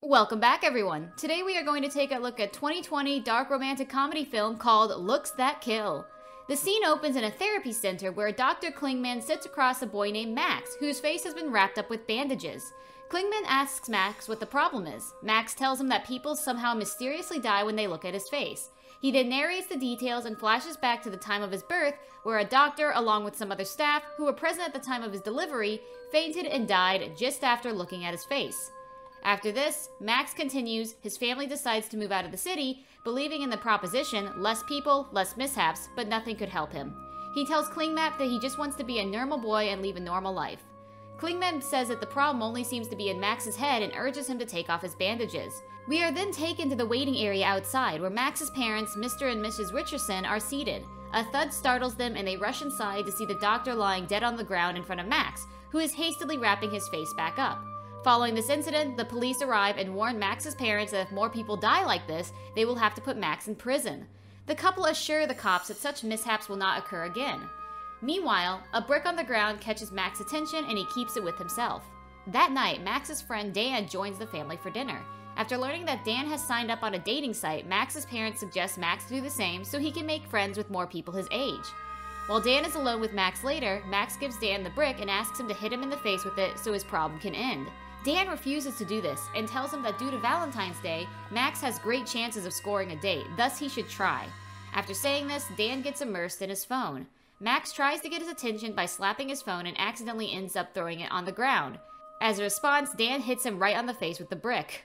Welcome back, everyone. Today we are going to take a look at 2020 dark romantic comedy film called Looks That Kill. The scene opens in a therapy center where Dr. Klingman sits across a boy named Max, whose face has been wrapped up with bandages. Klingman asks Max what the problem is. Max tells him that people somehow mysteriously die when they look at his face. He then narrates the details and flashes back to the time of his birth, where a doctor, along with some other staff who were present at the time of his delivery, fainted and died just after looking at his face. After this, Max continues, his family decides to move out of the city, believing in the proposition, less people, less mishaps, but nothing could help him. He tells Klingman that he just wants to be a normal boy and live a normal life. Klingman says that the problem only seems to be in Max's head and urges him to take off his bandages. We are then taken to the waiting area outside, where Max's parents, Mr. and Mrs. Richardson, are seated. A thud startles them and they rush inside to see the doctor lying dead on the ground in front of Max, who is hastily wrapping his face back up. Following this incident, the police arrive and warn Max's parents that if more people die like this, they will have to put Max in prison. The couple assure the cops that such mishaps will not occur again. Meanwhile, a brick on the ground catches Max's attention and he keeps it with himself. That night, Max's friend Dan joins the family for dinner. After learning that Dan has signed up on a dating site, Max's parents suggest Max do the same so he can make friends with more people his age. While Dan is alone with Max later, Max gives Dan the brick and asks him to hit him in the face with it so his problem can end. Dan refuses to do this and tells him that due to Valentine's Day, Max has great chances of scoring a date, thus he should try. After saying this, Dan gets immersed in his phone. Max tries to get his attention by slapping his phone and accidentally ends up throwing it on the ground. As a response, Dan hits him right on the face with the brick.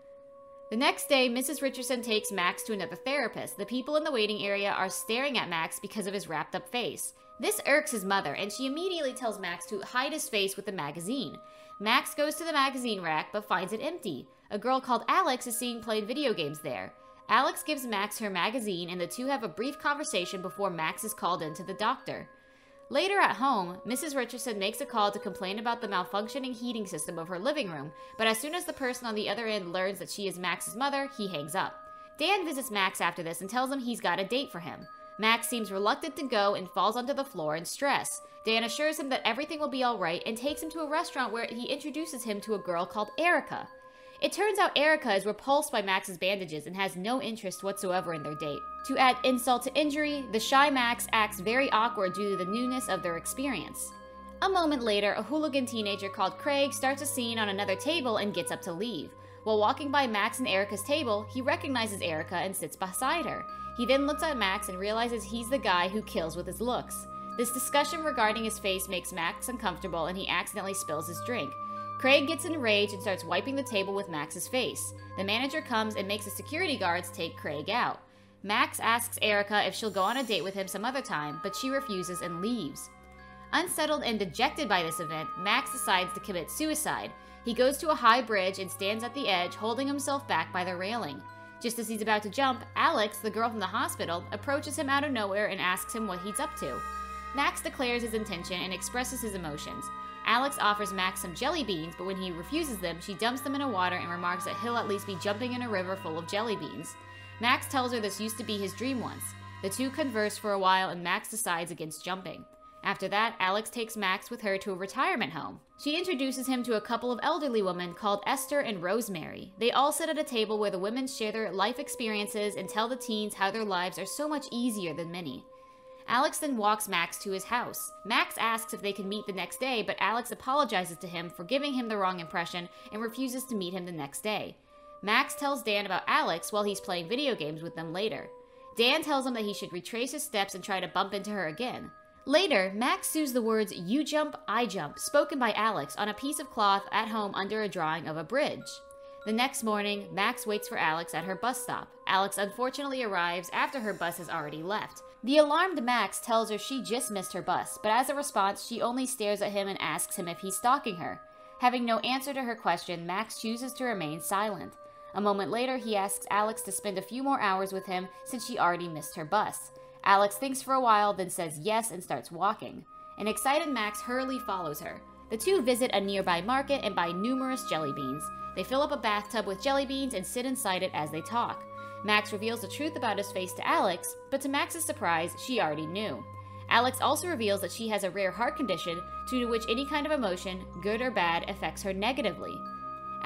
The next day, Mrs. Richardson takes Max to another therapist. The people in the waiting area are staring at Max because of his wrapped up face. This irks his mother, and she immediately tells Max to hide his face with a magazine. Max goes to the magazine rack, but finds it empty. A girl called Alex is seen playing video games there. Alex gives Max her magazine, and the two have a brief conversation before Max is called in to the doctor. Later at home, Mrs. Richardson makes a call to complain about the malfunctioning heating system of her living room, but as soon as the person on the other end learns that she is Max's mother, he hangs up. Dan visits Max after this and tells him he's got a date for him. Max seems reluctant to go and falls onto the floor in stress. Dan assures him that everything will be alright and takes him to a restaurant where he introduces him to a girl called Erica. It turns out Erica is repulsed by Max's bandages and has no interest whatsoever in their date. To add insult to injury, the shy Max acts very awkward due to the newness of their experience. A moment later, a hooligan teenager called Craig starts a scene on another table and gets up to leave. While walking by Max and Erica's table, he recognizes Erica and sits beside her. He then looks at Max and realizes he's the guy who kills with his looks. This discussion regarding his face makes Max uncomfortable and he accidentally spills his drink. Craig gets enraged and starts wiping the table with Max's face. The manager comes and makes the security guards take Craig out. Max asks Erica if she'll go on a date with him some other time, but she refuses and leaves. Unsettled and dejected by this event, Max decides to commit suicide. He goes to a high bridge and stands at the edge, holding himself back by the railing. Just as he's about to jump, Alex, the girl from the hospital, approaches him out of nowhere and asks him what he's up to. Max declares his intention and expresses his emotions. Alex offers Max some jelly beans, but when he refuses them, she dumps them in the water and remarks that he'll at least be jumping in a river full of jelly beans. Max tells her this used to be his dream once. The two converse for a while and Max decides against jumping. After that, Alex takes Max with her to a retirement home. She introduces him to a couple of elderly women called Esther and Rosemary. They all sit at a table where the women share their life experiences and tell the teens how their lives are so much easier than many. Alex then walks Max to his house. Max asks if they can meet the next day, but Alex apologizes to him for giving him the wrong impression and refuses to meet him the next day. Max tells Dan about Alex while he's playing video games with them later. Dan tells him that he should retrace his steps and try to bump into her again. Later, Max sews the words "You jump, I jump," spoken by Alex, on a piece of cloth at home under a drawing of a bridge. The next morning, Max waits for Alex at her bus stop. Alex unfortunately arrives after her bus has already left. The alarmed Max tells her she just missed her bus, but as a response, she only stares at him and asks him if he's stalking her. Having no answer to her question, Max chooses to remain silent. A moment later, he asks Alex to spend a few more hours with him since she already missed her bus. Alex thinks for a while, then says yes and starts walking. An excited Max hurriedly follows her. The two visit a nearby market and buy numerous jelly beans. They fill up a bathtub with jelly beans and sit inside it as they talk. Max reveals the truth about his face to Alex, but to Max's surprise, she already knew. Alex also reveals that she has a rare heart condition due to which any kind of emotion, good or bad, affects her negatively.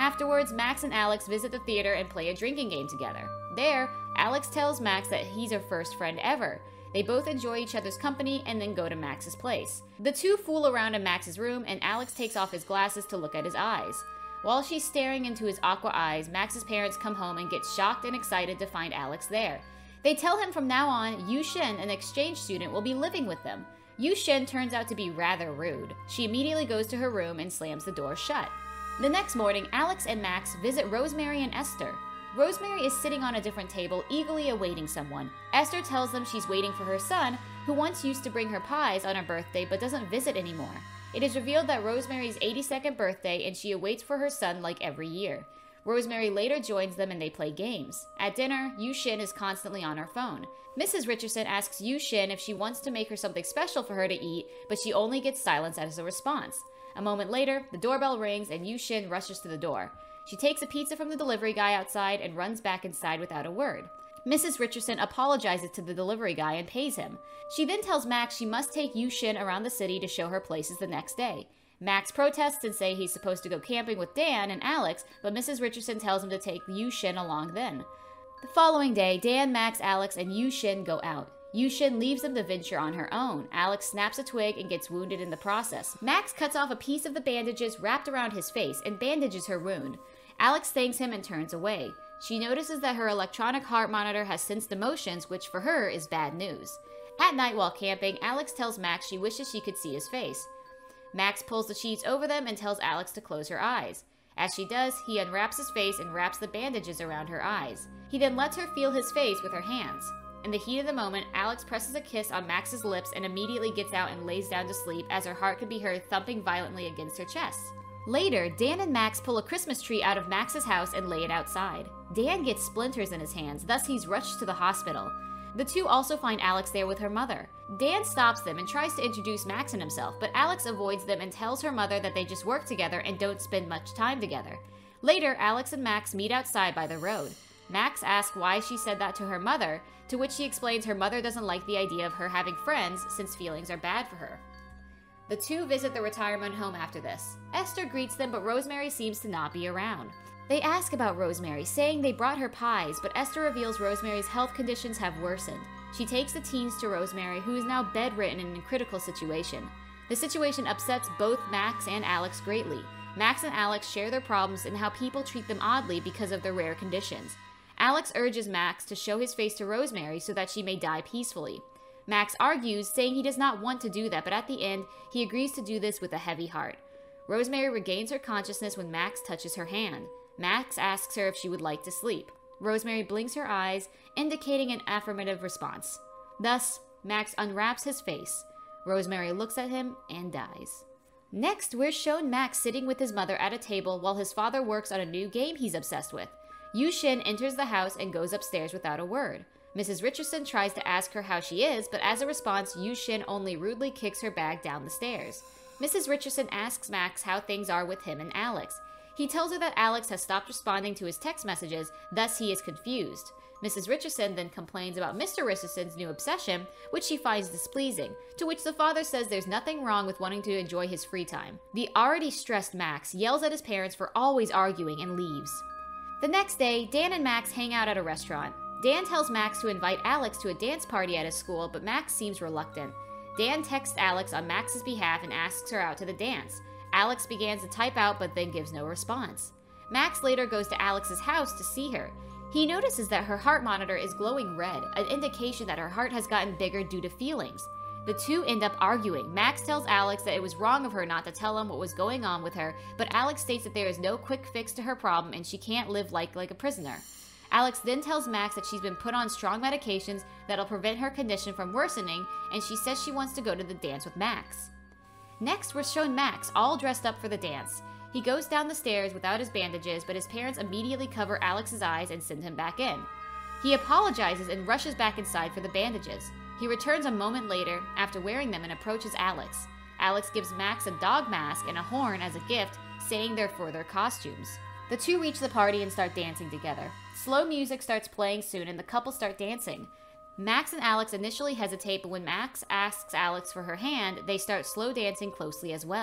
Afterwards, Max and Alex visit the theater and play a drinking game together. There, Alex tells Max that he's her first friend ever. They both enjoy each other's company and then go to Max's place. The two fool around in Max's room, and Alex takes off his glasses to look at his eyes. While she's staring into his aqua eyes, Max's parents come home and get shocked and excited to find Alex there. They tell him from now on, Yu Shen, an exchange student, will be living with them. Yu Shen turns out to be rather rude. She immediately goes to her room and slams the door shut. The next morning, Alex and Max visit Rosemary and Esther. Rosemary is sitting on a different table, eagerly awaiting someone. Esther tells them she's waiting for her son, who once used to bring her pies on her birthday but doesn't visit anymore. It is revealed that Rosemary's 82nd birthday, and she awaits for her son like every year. Rosemary later joins them and they play games. At dinner, Yu Shin is constantly on her phone. Mrs. Richardson asks Yu Shin if she wants to make her something special for her to eat, but she only gets silence as a response. A moment later, the doorbell rings and Yu Shin rushes to the door. She takes a pizza from the delivery guy outside and runs back inside without a word. Mrs. Richardson apologizes to the delivery guy and pays him. She then tells Max she must take Yu Shin around the city to show her places the next day. Max protests and says he's supposed to go camping with Dan and Alex, but Mrs. Richardson tells him to take Yu Shin along then. The following day, Dan, Max, Alex, and Yu Shin go out. Yu Shin leaves them to venture on her own. Alex snaps a twig and gets wounded in the process. Max cuts off a piece of the bandages wrapped around his face and bandages her wound. Alex thanks him and turns away. She notices that her electronic heart monitor has sensed emotions, which for her is bad news. At night while camping, Alex tells Max she wishes she could see his face. Max pulls the sheets over them and tells Alex to close her eyes. As she does, he unwraps his face and wraps the bandages around her eyes. He then lets her feel his face with her hands. In the heat of the moment, Alex presses a kiss on Max's lips and immediately gets out and lays down to sleep as her heart can be heard thumping violently against her chest. Later, Dan and Max pull a Christmas tree out of Max's house and lay it outside. Dan gets splinters in his hands, thus he's rushed to the hospital. The two also find Alex there with her mother. Dan stops them and tries to introduce Max and himself, but Alex avoids them and tells her mother that they just work together and don't spend much time together. Later, Alex and Max meet outside by the road. Max asks why she said that to her mother, to which she explains her mother doesn't like the idea of her having friends since feelings are bad for her. The two visit the retirement home after this. Esther greets them, but Rosemary seems to not be around. They ask about Rosemary, saying they brought her pies, but Esther reveals Rosemary's health conditions have worsened. She takes the teens to Rosemary, who is now bedridden and in a critical situation. The situation upsets both Max and Alex greatly. Max and Alex share their problems and how people treat them oddly because of their rare conditions. Alex urges Max to show his face to Rosemary so that she may die peacefully. Max argues, saying he does not want to do that, but at the end, he agrees to do this with a heavy heart. Rosemary regains her consciousness when Max touches her hand. Max asks her if she would like to sleep. Rosemary blinks her eyes, indicating an affirmative response. Thus, Max unwraps his face. Rosemary looks at him and dies. Next, we're shown Max sitting with his mother at a table while his father works on a new game he's obsessed with. Yu Shin enters the house and goes upstairs without a word. Mrs. Richardson tries to ask her how she is, but as a response, Yu Shin only rudely kicks her bag down the stairs. Mrs. Richardson asks Max how things are with him and Alex. He tells her that Alex has stopped responding to his text messages, thus he is confused. Mrs. Richardson then complains about Mr. Richardson's new obsession, which she finds displeasing, to which the father says there's nothing wrong with wanting to enjoy his free time. The already stressed Max yells at his parents for always arguing and leaves. The next day, Dan and Max hang out at a restaurant. Dan tells Max to invite Alex to a dance party at his school, but Max seems reluctant. Dan texts Alex on Max's behalf and asks her out to the dance. Alex begins to type out but then gives no response. Max later goes to Alex's house to see her. He notices that her heart monitor is glowing red, an indication that her heart has gotten bigger due to feelings. The two end up arguing. Max tells Alex that it was wrong of her not to tell him what was going on with her, but Alex states that there is no quick fix to her problem and she can't live like a prisoner. Alex then tells Max that she's been put on strong medications that'll prevent her condition from worsening, and she says she wants to go to the dance with Max. Next, we're shown Max all dressed up for the dance. He goes down the stairs without his bandages, but his parents immediately cover Alex's eyes and send him back in. He apologizes and rushes back inside for the bandages. He returns a moment later after wearing them and approaches Alex. Alex gives Max a dog mask and a horn as a gift, saying they're for their costumes. The two reach the party and start dancing together. Slow music starts playing soon and the couple start dancing. Max and Alex initially hesitate, but when Max asks Alex for her hand, they start slow dancing closely as well.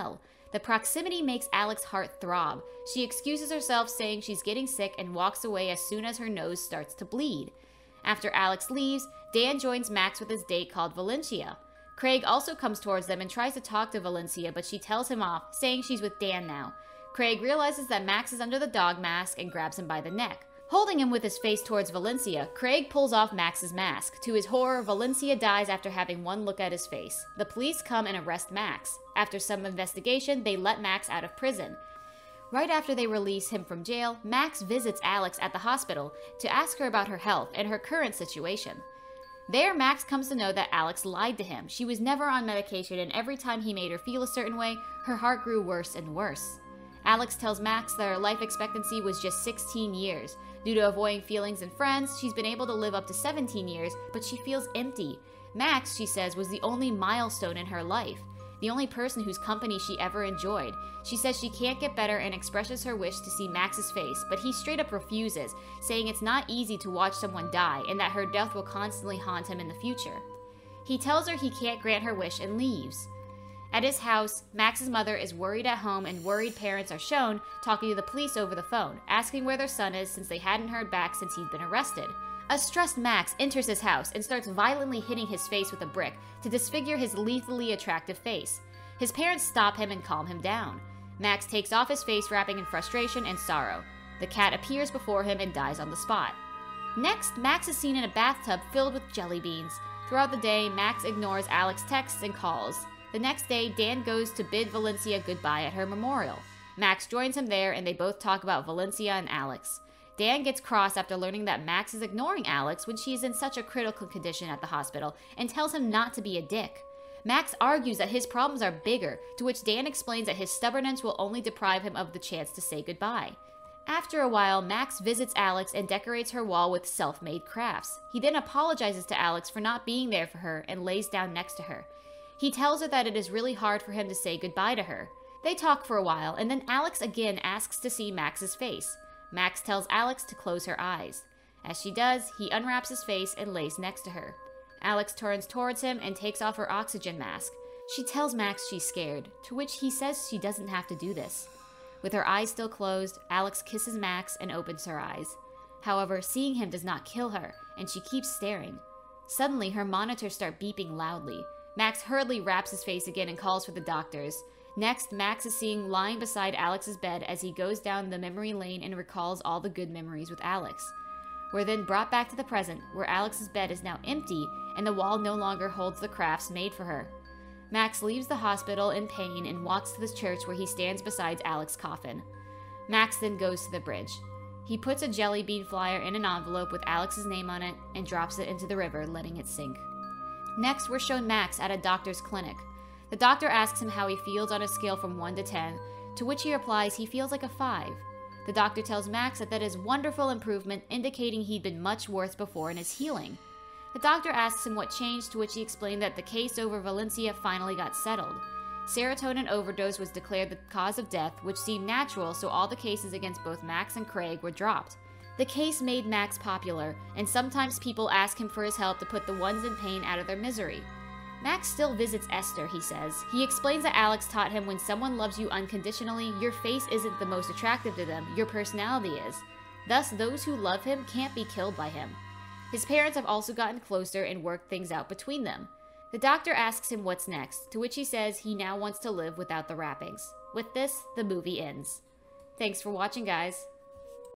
The proximity makes Alex's heart throb. She excuses herself, saying she's getting sick, and walks away as soon as her nose starts to bleed. After Alex leaves, Dan joins Max with his date called Valencia. Craig also comes towards them and tries to talk to Valencia, but she tells him off, saying she's with Dan now. Craig realizes that Max is under the dog mask and grabs him by the neck. Holding him with his face towards Valencia, Craig pulls off Max's mask. To his horror, Valencia dies after having one look at his face. The police come and arrest Max. After some investigation, they let Max out of prison. Right after they release him from jail, Max visits Alex at the hospital to ask her about her health and her current situation. There, Max comes to know that Alex lied to him. She was never on medication, and every time he made her feel a certain way, her heart grew worse and worse. Alex tells Max that her life expectancy was just 16 years. Due to avoiding feelings and friends, she's been able to live up to 17 years, but she feels empty. Max, she says, was the only milestone in her life, the only person whose company she ever enjoyed. She says she can't get better and expresses her wish to see Max's face, but he straight up refuses, saying it's not easy to watch someone die and that her death will constantly haunt him in the future. He tells her he can't grant her wish and leaves. At his house, Max's mother is worried at home, and worried parents are shown talking to the police over the phone, asking where their son is since they hadn't heard back since he'd been arrested. A stressed Max enters his house and starts violently hitting his face with a brick to disfigure his lethally attractive face. His parents stop him and calm him down. Max takes off his face wrapping in frustration and sorrow. The cat appears before him and dies on the spot. Next, Max is seen in a bathtub filled with jelly beans. Throughout the day, Max ignores Alex's texts and calls. The next day, Dan goes to bid Valencia goodbye at her memorial. Max joins him there, and they both talk about Valencia and Alex. Dan gets cross after learning that Max is ignoring Alex when she is in such a critical condition at the hospital, and tells him not to be a dick. Max argues that his problems are bigger, to which Dan explains that his stubbornness will only deprive him of the chance to say goodbye. After a while, Max visits Alex and decorates her wall with self-made crafts. He then apologizes to Alex for not being there for her and lays down next to her. He tells her that it is really hard for him to say goodbye to her. They talk for a while, and then Alex again asks to see Max's face. Max tells Alex to close her eyes. As she does, he unwraps his face and lays next to her. Alex turns towards him and takes off her oxygen mask. She tells Max she's scared, to which he says she doesn't have to do this. With her eyes still closed, Alex kisses Max and opens her eyes. However, seeing him does not kill her, and she keeps staring. Suddenly, her monitors start beeping loudly. Max hurriedly wraps his face again and calls for the doctors. Next, Max is seen lying beside Alex's bed as he goes down the memory lane and recalls all the good memories with Alex. We're then brought back to the present, where Alex's bed is now empty and the wall no longer holds the crafts made for her. Max leaves the hospital in pain and walks to the church where he stands beside Alex's coffin. Max then goes to the bridge. He puts a jelly bean flyer in an envelope with Alex's name on it and drops it into the river, letting it sink. Next, we're shown Max at a doctor's clinic. The doctor asks him how he feels on a scale from 1 to 10, to which he replies he feels like a 5. The doctor tells Max that is wonderful improvement, indicating he'd been much worse before and is healing. The doctor asks him what changed, to which he explained that the case over Valencia finally got settled. Serotonin overdose was declared the cause of death, which seemed natural, so all the cases against both Max and Craig were dropped. The case made Max popular, and sometimes people ask him for his help to put the ones in pain out of their misery. Max still visits Esther, he says. He explains that Alex taught him when someone loves you unconditionally, your face isn't the most attractive to them, your personality is. Thus, those who love him can't be killed by him. His parents have also gotten closer and worked things out between them. The doctor asks him what's next, to which he says he now wants to live without the wrappings. With this, the movie ends. Thanks for watching, guys.